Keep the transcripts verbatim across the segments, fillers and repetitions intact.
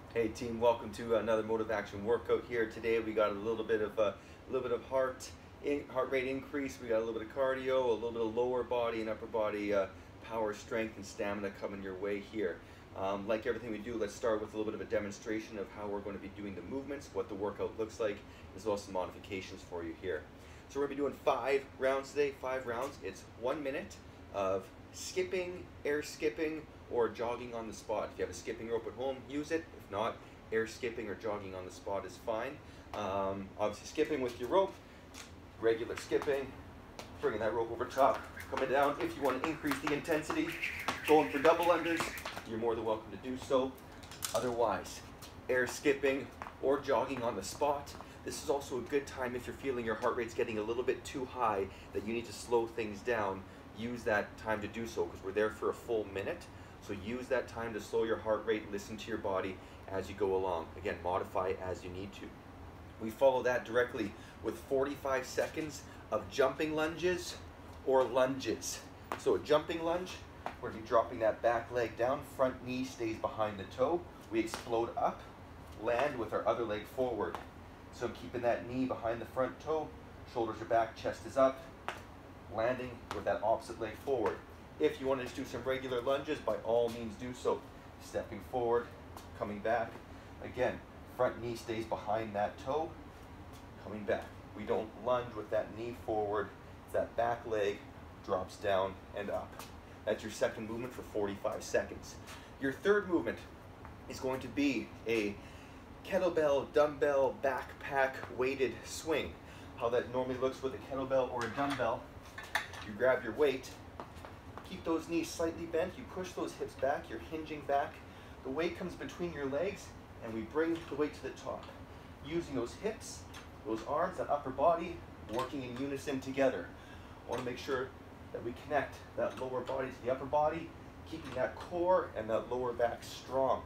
Hey team, welcome to another Motivaction workout here. Today we got a little bit of a little bit of heart in, heart rate increase. We got a little bit of cardio, a little bit of lower body and upper body uh, power, strength, and stamina coming your way here. Um, like everything we do, let's start with a little bit of a demonstration of how we're going to be doing the movements, what the workout looks like, as well as some modifications for you here. So we're going to be doing five rounds today. Five rounds. It's one minute of skipping, air skipping, or jogging on the spot. If you have a skipping rope at home, use it. If not, air skipping or jogging on the spot is fine. Um, obviously skipping with your rope, regular skipping, bringing that rope over top, coming down. If you want to increase the intensity, going for double unders, you're more than welcome to do so. Otherwise, air skipping or jogging on the spot. This is also a good time if you're feeling your heart rate's getting a little bit too high, that you need to slow things down. Use that time to do so, because we're there for a full minute. So use that time to slow your heart rate, listen to your body as you go along. Again, modify as you need to. We follow that directly with forty-five seconds of jumping lunges or lunges. So a jumping lunge, we're going to be dropping that back leg down, front knee stays behind the toe. We explode up, land with our other leg forward. So I'm keeping that knee behind the front toe, shoulders are back, chest is up, landing with that opposite leg forward. If you want to just do some regular lunges, by all means do so. Stepping forward, coming back. Again, front knee stays behind that toe, coming back. We don't lunge with that knee forward. That back leg drops down and up. That's your second movement for forty-five seconds. Your third movement is going to be a kettlebell, dumbbell, backpack, weighted swing. How that normally looks with a kettlebell or a dumbbell. You grab your weight, keep those knees slightly bent, you push those hips back, you're hinging back. The weight comes between your legs, and we bring the weight to the top. Using those hips, those arms, that upper body, working in unison together. I want to make sure that we connect that lower body to the upper body, keeping that core and that lower back strong.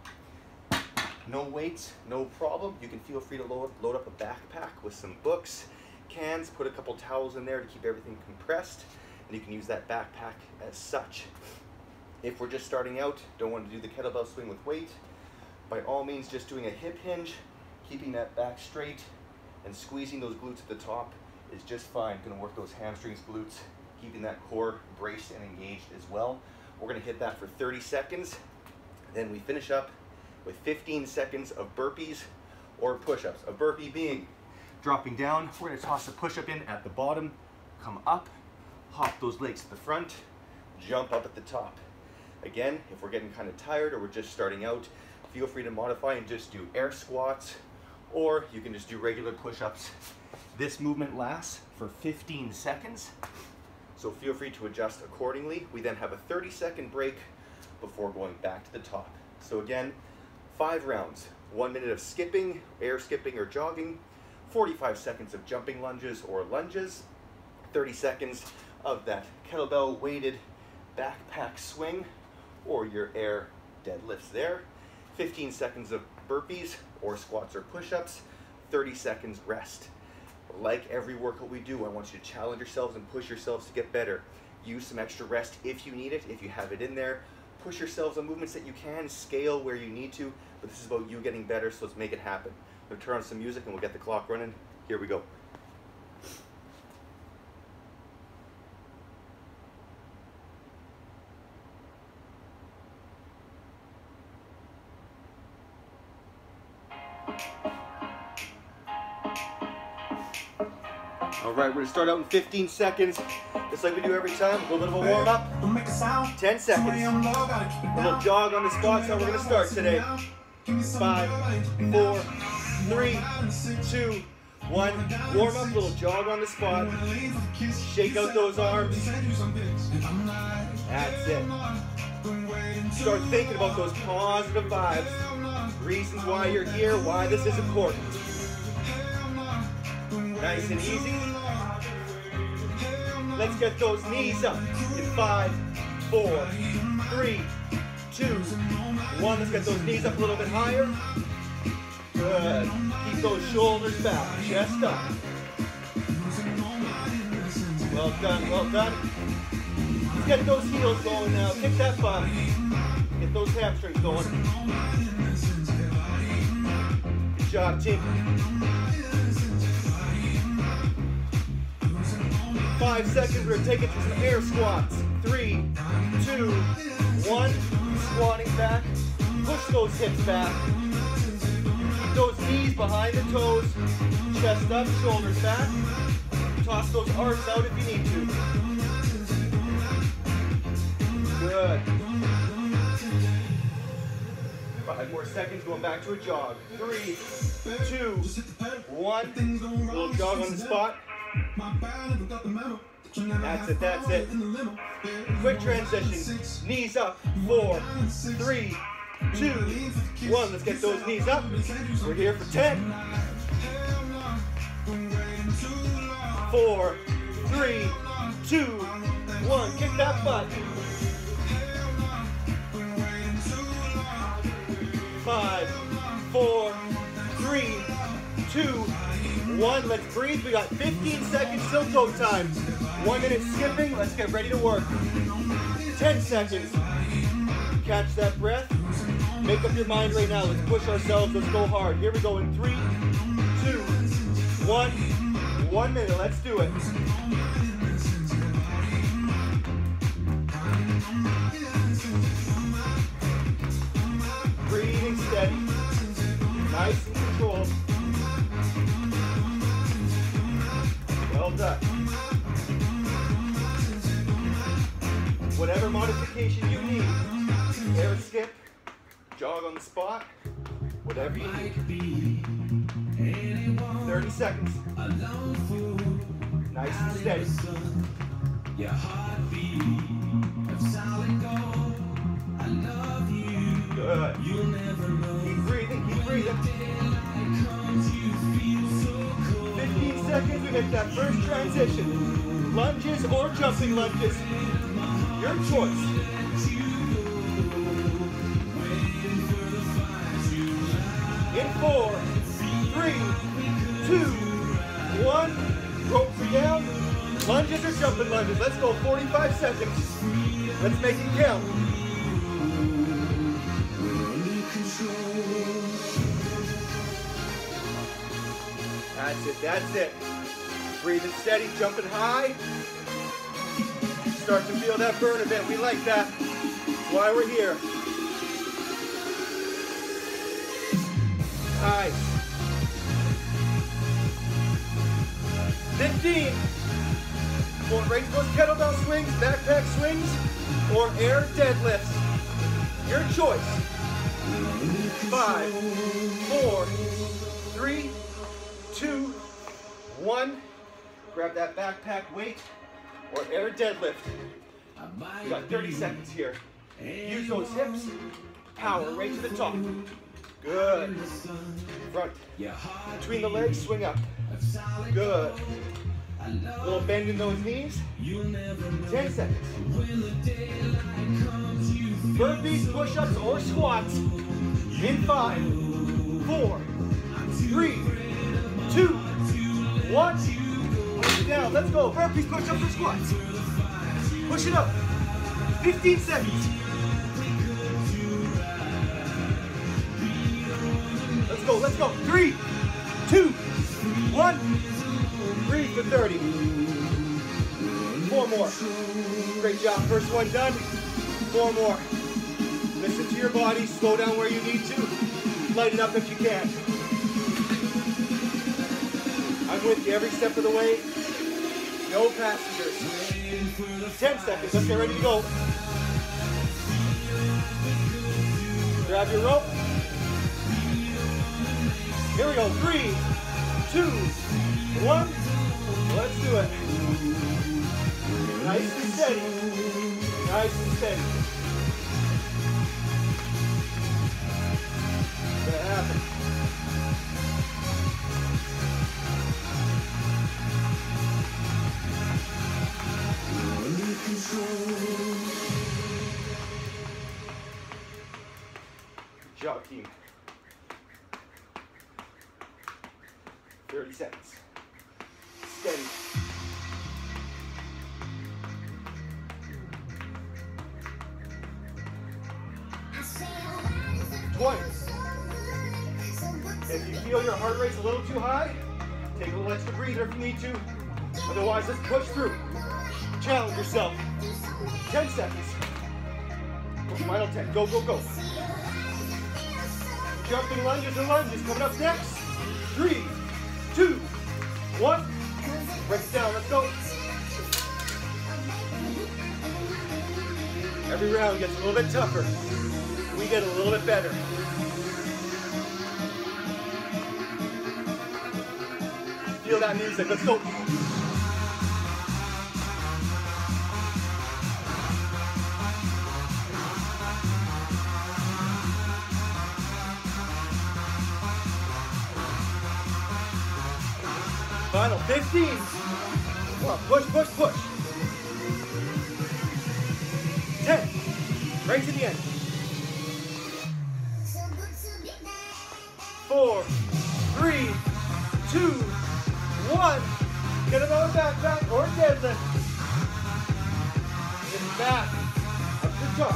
No weights, no problem. You can feel free to load, load up a backpack with some books, cans, put a couple towels in there to keep everything compressed. You can use that backpack as such. If we're just starting out, don't want to do the kettlebell swing with weight, by all means just doing a hip hinge, keeping that back straight and squeezing those glutes at the top is just fine. Going to work those hamstrings, glutes, keeping that core braced and engaged as well. We're going to hit that for thirty seconds. Then we finish up with fifteen seconds of burpees or push-ups. A burpee being dropping down. We're going to toss a push-up in at the bottom, come up, hop those legs to the front, jump up at the top. Again, if we're getting kind of tired or we're just starting out, feel free to modify and just do air squats, or you can just do regular push-ups. This movement lasts for fifteen seconds, so feel free to adjust accordingly. We then have a thirty second break before going back to the top. So again, five rounds, one minute of skipping, air skipping or jogging, forty-five seconds of jumping lunges or lunges, thirty seconds of that kettlebell weighted backpack swing or your air deadlifts there, fifteen seconds of burpees or squats or push-ups, thirty seconds rest. Like every workout we do, I want you to challenge yourselves and push yourselves to get better. Use some extra rest if you need it, if you have it in there. Push yourselves on movements that you can, scale where you need to, but this is about you getting better, so let's make it happen. I'm gonna turn on some music and we'll get the clock running. Here we go. All right, we're gonna start out in fifteen seconds, just like we do every time. A little bit of a warm up. ten seconds. A little jog on the spot. That's how we're gonna start today. Five, four, three, two, one. Warm up, little jog on the spot. Shake out those arms. That's it. Start thinking about those positive vibes. Reasons why you're here, why this is important. Nice and easy. Let's get those knees up in five, four, three, two, one. Let's get those knees up a little bit higher. Good. Keep those shoulders back, chest up. Well done, well done. Let's get those heels going now. Kick that butt. Get those hamstrings going. job, team. Five seconds, we're taking to some air squats. Three, two, one. Squatting back. Push those hips back. Keep those knees behind the toes. Chest up, shoulders back. Toss those arms out if you need to. Good. Five more seconds, going back to a jog. Three, two, one. Little jog on the spot. That's it, that's it. Quick transition. Knees up. Four, three, two, one. Let's get those knees up. We're here for ten. Four, three, two, one. Kick that butt. Five, four, three, two, one. Let's breathe. We got fifteen seconds till go time. One minute skipping. Let's get ready to work. ten seconds. Catch that breath. Make up your mind right now. Let's push ourselves. Let's go hard. Here we go in three, two, one. One minute. Let's do it. Breathing steady. Nice and controlled. Well done. Whatever modification you need. Air skip, jog on the spot, whatever you need. thirty seconds. Nice and steady. Good. Keep breathing, keep breathing. fifteen seconds, we make that first transition. Lunges or jumping lunges. Your choice. In four, three, two, one. Ropes are down. Lunges or jumping lunges. Let's go. forty-five seconds. Let's make it count. That's it. That's it. Breathing steady, jumping high. Start to feel that burn a bit. We like that. That's why we're here. Nice. fifteen. Going right to those kettlebell swings, backpack swings, or air deadlifts. Your choice. Five, four, three, two, one. Grab that backpack weight or air deadlift. We got thirty seconds here. Use those hips. Power right to the top. Good. Front. Between the legs, swing up. Good. Little bend in those knees. ten seconds. Burpees, push-ups, or squats. In five, four, three, two, one. Push it down. Let's go. Burpees, push-ups, or squats. Push it up. fifteen seconds. Let's go. Let's go. Three, two, one. Breathe for thirty. Four more. Great job. First one done. Four more. Listen to your body. Slow down where you need to. Light it up if you can. I'm with you every step of the way. No passengers. ten seconds. Let's get ready to go. Grab your rope. Here we go. Three, two, one. Let's do it. Nice and steady. Nice and steady. It's gonna happen. Good job, team. thirty seconds. Steady. twenty. If you feel your heart rate's a little too high, take a little extra breather if you need to. Otherwise, let's push through. Challenge yourself. ten seconds. Final ten. Go, go, go. Jumping lunges and lunges coming up next. Three, two, one. Break it down. Let's go. Every round gets a little bit tougher. We get a little bit better. Feel that music. Let's go. Final fifteen. Come on, push, push, push. ten. Right to the end. Four, three, two, one. Get another back, back, or deadlift. Get back, up to the top.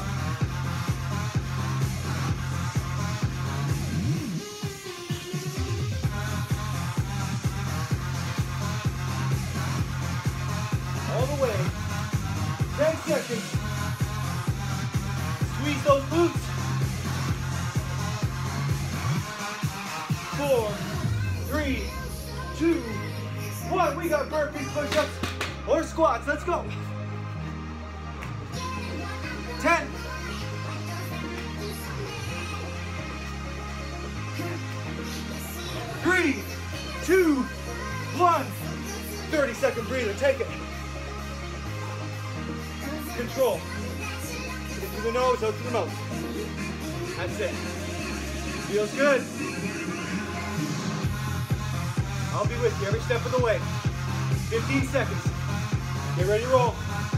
All the way. ten seconds. Squeeze those glutes. Four, three, two, one. We got burpees, push-ups, or squats. Let's go. ten. Three, two, one. thirty second breather. Take it. Control. In through the nose, out through the mouth. That's it. Feels good. I'll be with you every step of the way. fifteen seconds. Get ready to roll.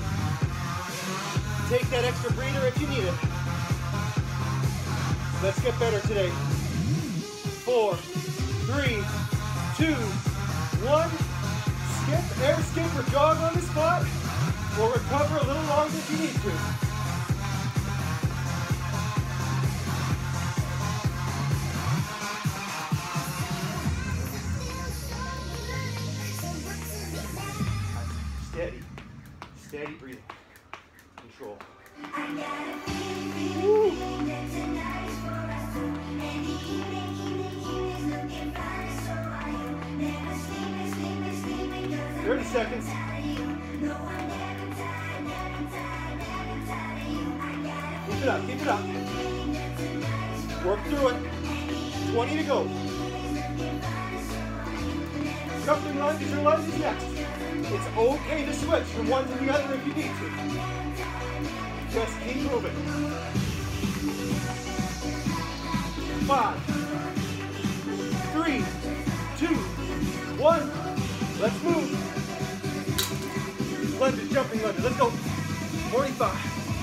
Take that extra breather if you need it. Let's get better today. Four, three, two, one. Skip, air skip, or jog on the spot. Or recover a little longer if you need to. Steady, steady breathing. Control. Woo. thirty seconds. Keep it up, keep it up. Work through it. twenty to go. Jumping lunges or lunges next. It's okay to switch from one to the other if you need to. Just keep moving. Five, three, two, one. Let's move. Lunges, jumping lunges. Let's go. forty-five.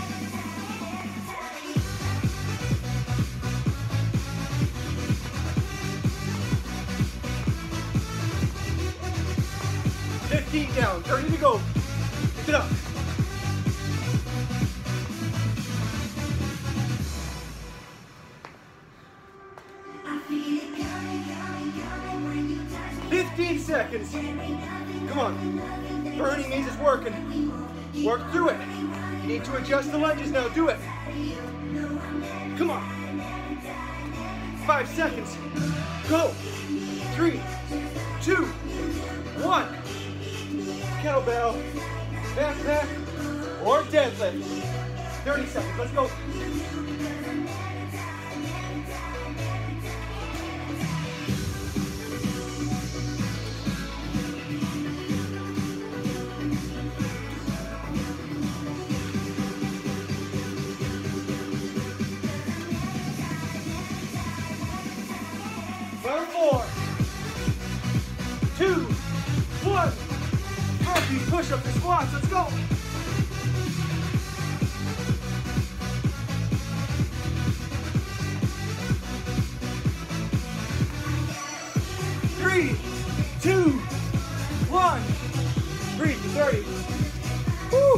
fifteen down, thirty to go. Pick it up. fifteen seconds. Come on. Burning means it's working. Work through it. You need to adjust the lunges now. Do it. Come on. Five seconds. Go. Three, two, one. Kettlebell, backpack, or deadlift. thirty seconds, let's go. Final four, two, one. Burpees, push-ups, and squats. Let's go. Three, two, one. Breathe to thirty. Woo.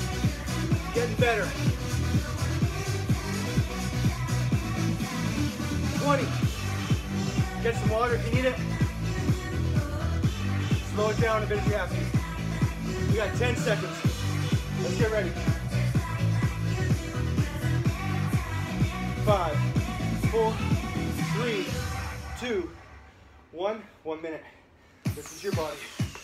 Getting better. twenty. Get some water if you need it. Slow it down a bit if you have to. We got ten seconds. Let's get ready. Five, four, three, two, one. One minute. This is your body.